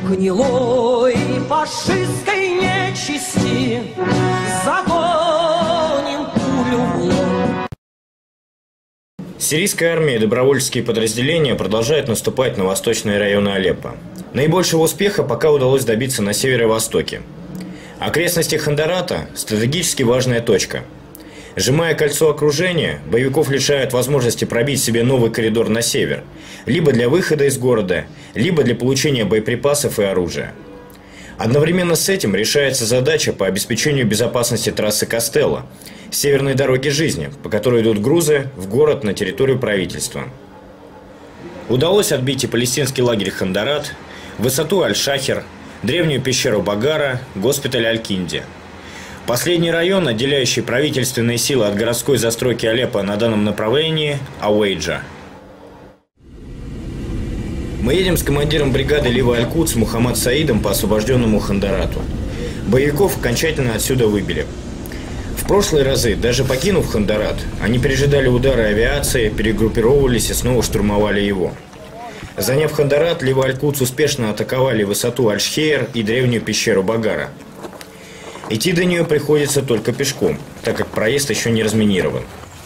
гнилой фашистской нечисти загоним пулю в лоб. Сирийская армия и добровольческие подразделения продолжают наступать на восточные районы Алеппо. Наибольшего успеха пока удалось добиться на северо-востоке. Окрестности Хандарата – стратегически важная точка. Сжимая кольцо окружения, боевиков лишают возможности пробить себе новый коридор на север, либо для выхода из города, либо для получения боеприпасов и оружия. Одновременно с этим решается задача по обеспечению безопасности трассы Кастелло, северной дороги жизни, по которой идут грузы в город на территорию правительства. Удалось отбить и палестинский лагерь Хандарат, высоту Аль-Шахер, древнюю пещеру Багара, госпиталь Аль-Кинди. Последний район, отделяющий правительственные силы от городской застройки Алеппо на данном направлении – Ауэйджа. Мы едем с командиром бригады Лива Аль-Кудс Мухаммад Саидом по освобожденному Хандарату. Боевиков окончательно отсюда выбили. В прошлые разы, даже покинув Хандарат, они пережидали удары авиации, перегруппировывались и снова штурмовали его. Заняв Хандарат, Лива Аль-Кудс успешно атаковали высоту Аль-Шхейр и древнюю пещеру Багара. Идти до нее приходится только пешком, так как проезд еще не разминирован.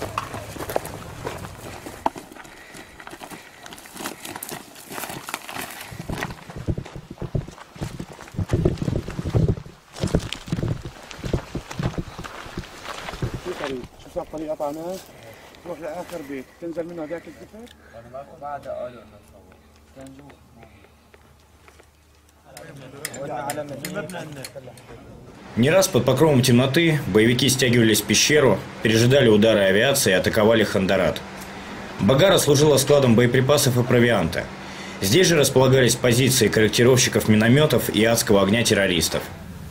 Не раз под покровом темноты боевики стягивались в пещеру, пережидали удары авиации и атаковали Хандарат. Багара служила складом боеприпасов и провианта. Здесь же располагались позиции корректировщиков минометов и адского огня террористов.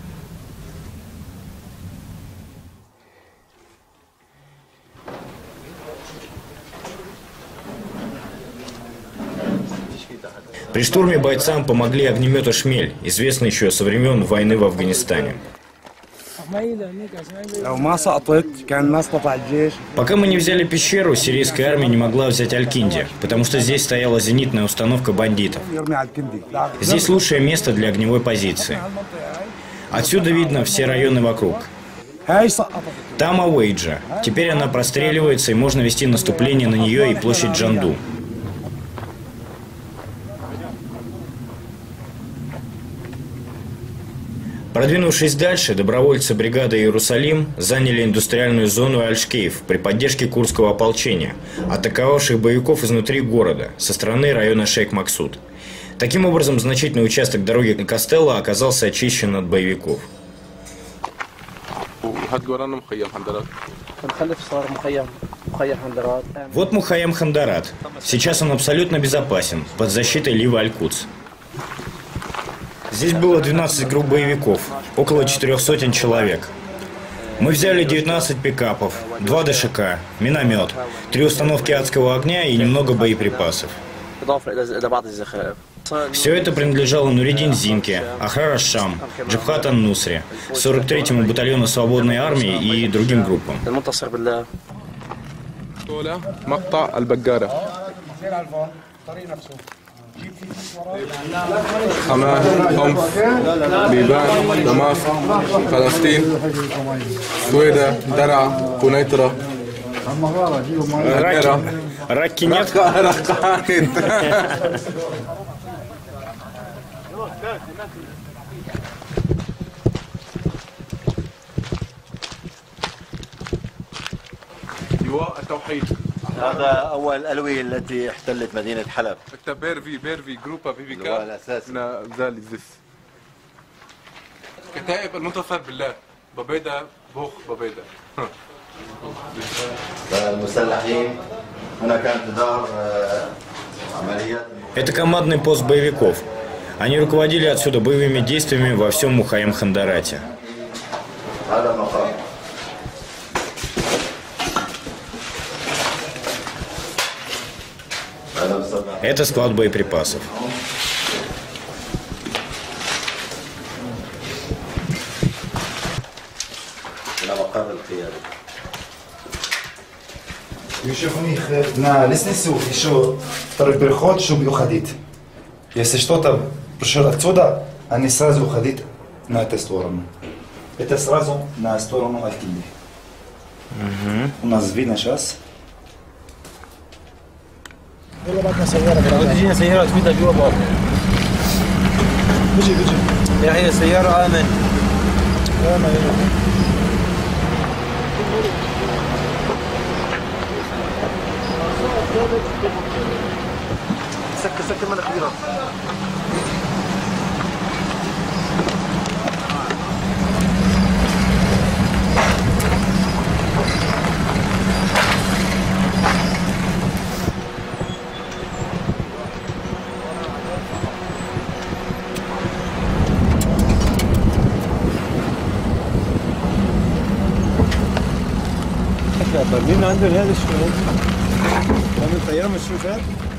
При штурме бойцам помогли огнеметы «Шмель», известные еще со времен войны в Афганистане. Пока мы не взяли пещеру, сирийская армия не могла взять Аль-Кинди, потому что здесь стояла зенитная установка бандитов. Здесь лучшее место для огневой позиции. Отсюда видно все районы вокруг. Там Ауэйджа. Теперь она простреливается, и можно вести наступление на нее и площадь Джанду. Продвинувшись дальше, добровольцы бригады «Иерусалим» заняли индустриальную зону Аль-Шкейф при поддержке курдского ополчения, атаковавших боевиков изнутри города, со стороны района Шейх-Максуд. Таким образом, значительный участок дороги на Кастелло оказался очищен от боевиков. Вот Мухайям Хандарат. Сейчас он абсолютно безопасен, под защитой Лива Аль-Кудс. Здесь было 12 групп боевиков, около 400 человек. Мы взяли 19 пикапов, 2 ДШК, миномет, 3 установки адского огня и немного боеприпасов. Все это принадлежало Нуридин Зинке, Ахрар Аш-Шам, Джабхат ан-Нусре, 43-му батальону свободной армии и другим группам. حماه حمص ليبان دمشق فلسطين سويدا درعا قنيطرة Раки нет? لواء التوحيد. هذا أول ألوية التي احتلت مدينة حلب. بيرفي جروبا بيبيكا الأساسي. زاليزيس. كتائب المنتصر بالله بابيدا بوخ بابيدا. المسلحين هنا كانت تدار عمليات. Это командный пост боевиков. Они руководили отсюда боевыми действиями во всем Мухайям Хандарате. Это склад боеприпасов. На лестницу еще второй переход, чтобы уходить. Если что-то Прошу отсюда они сразу уходить на эту сторону. Это сразу на сторону Аттили. У нас видно сейчас. تجينا سيارة تفيدها جوا بعض. بيجي يا هي سيارة آمن. سكر من الكبيرة. مين عنده هذا الشغل؟ من الطيارة مش شو